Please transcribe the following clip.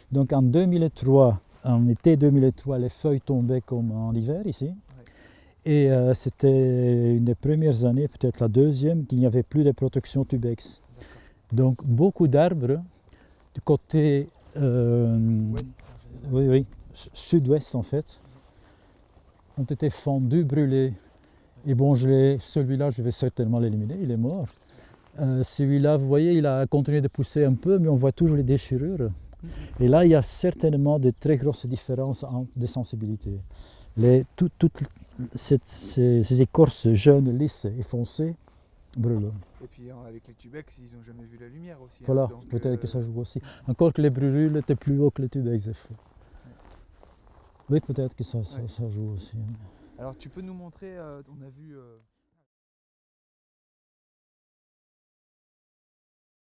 Donc en 2003, en été 2003, les feuilles tombaient comme en hiver ici. Ouais. Et c'était une des premières années, peut-être la deuxième, qu'il n'y avait plus de protection tubex. D'accord. Donc beaucoup d'arbres du côté Ouest, en général. oui, sud-ouest en fait, ont été fendus, brûlés. Et bon, celui-là, je vais certainement l'éliminer, il est mort. Celui-là, vous voyez, il a continué de pousser un peu, mais on voit toujours les déchirures. Et là, il y a certainement de très grosses différences de sensibilité. Toutes ces écorces jeunes, lisses et foncées brûlent. Et puis avec les tubex, ils n'ont jamais vu la lumière aussi. Voilà, Hein, donc, peut-être que ça joue aussi. Encore que les brûlules étaient plus hauts que les tubex des fois. Oui, peut-être que ça joue aussi. Alors tu peux nous montrer, on a vu